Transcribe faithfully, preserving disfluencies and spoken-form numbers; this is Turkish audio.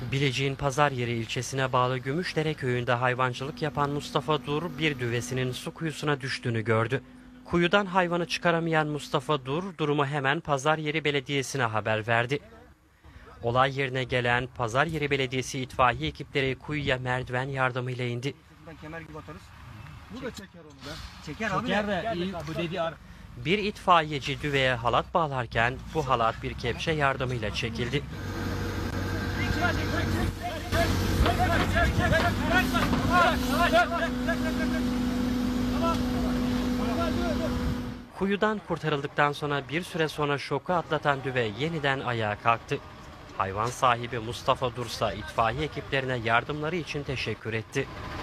Bilecik'in Pazaryeri ilçesine bağlı Gümüşdere köyünde hayvancılık yapan Mustafa Dur bir düvesinin su kuyusuna düştüğünü gördü. Kuyudan hayvanı çıkaramayan Mustafa Dur durumu hemen Pazaryeri Belediyesi'ne haber verdi. Olay yerine gelen Pazaryeri Belediyesi itfaiye ekipleri kuyuya merdiven yardımıyla indi. Kemer gibi atarız. Bu da çeker onu da. Çeker abi. Çeker de iyi bu dediği ar- Bir itfaiyeci düveye halat bağlarken bu halat bir kepçe yardımıyla çekildi. Kuyudan kurtarıldıktan sonra bir süre sonra şoku atlatan düve yeniden ayağa kalktı. Hayvan sahibi Mustafa Dursa itfaiye ekiplerine yardımları için teşekkür etti.